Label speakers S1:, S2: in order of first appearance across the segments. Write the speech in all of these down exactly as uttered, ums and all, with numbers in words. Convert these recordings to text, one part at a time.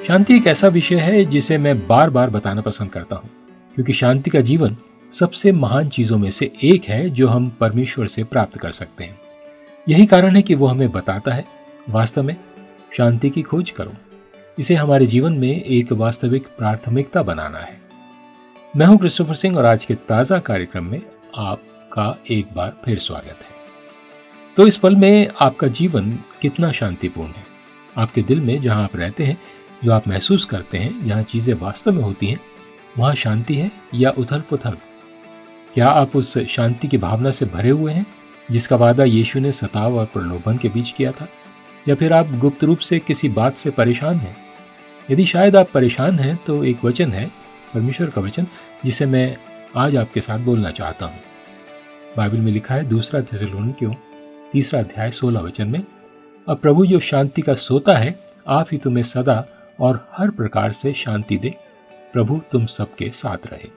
S1: शांति एक ऐसा विषय है जिसे मैं बार बार बताना पसंद करता हूँ, क्योंकि शांति का जीवन सबसे महान चीजों में से एक है जो हम परमेश्वर से प्राप्त कर सकते हैं। यही कारण है कि वो हमें बताता है, वास्तव में शांति की खोज करो। इसे हमारे जीवन में एक वास्तविक प्राथमिकता बनाना है। मैं हूं क्रिस्टोफर सिंह और आज के ताजा कार्यक्रम में आपका एक बार फिर स्वागत है। तो इस पल में आपका जीवन कितना शांतिपूर्ण है? आपके दिल में जहां आप रहते हैं, जो आप महसूस करते हैं, जहां चीजें वास्तव में होती हैं, वहां शांति है या उथल पुथल? क्या आप उस शांति की भावना से भरे हुए हैं जिसका वादा यीशु ने सताव और प्रलोभन के बीच किया था? या फिर आप गुप्त रूप से किसी बात से परेशान हैं? यदि शायद आप परेशान हैं तो एक वचन है, परमेश्वर का वचन, जिसे मैं आज आपके साथ बोलना चाहता हूँ। बाइबल में लिखा है दूसरा थिस्सलुनीकियों तीसरा अध्याय सोलह वचन में, अब प्रभु जो शांति का सोता है आप ही तुम्हें सदा और हर प्रकार से शांति दे। प्रभु तुम सबके साथ रहे।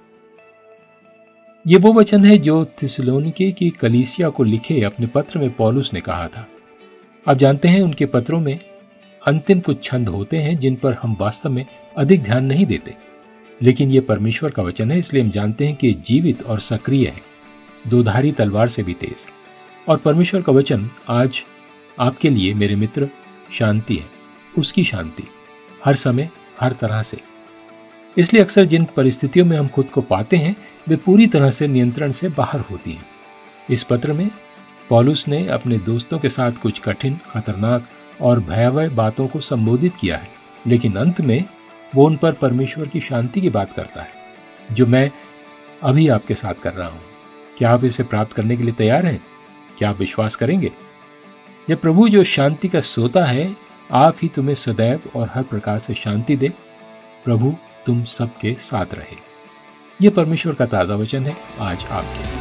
S1: ये वो वचन है जो थिस्सलुनीके की कलीसिया को लिखे अपने पत्र में पौलुस ने कहा था। आप जानते हैं उनके पत्रों में अंतिम कुछ छंद होते हैं जिन पर हम वास्तव में अधिक ध्यान नहीं देते, लेकिन ये परमेश्वर का वचन है, इसलिए हम जानते हैं कि जीवित और सक्रिय है, दोधारी तलवार से भी तेज। और परमेश्वर का वचन आज आपके लिए मेरे मित्र शांति है, उसकी शांति, हर समय हर तरह से। इसलिए अक्सर जिन परिस्थितियों में हम खुद को पाते हैं वे पूरी तरह से नियंत्रण से बाहर होती हैं। इस पत्र में पौलुस ने अपने दोस्तों के साथ कुछ कठिन, खतरनाक और भयावह बातों को संबोधित किया है, लेकिन अंत में वो उन पर परमेश्वर की शांति की बात करता है, जो मैं अभी आपके साथ कर रहा हूँ। क्या आप इसे प्राप्त करने के लिए तैयार हैं? क्या आप विश्वास करेंगे? यह प्रभु जो शांति का सोता है आप ही तुम्हें सदैव और हर प्रकार से शांति दे। प्रभु तुम सबके साथ रहे। यह परमेश्वर का ताजा वचन है आज आपके।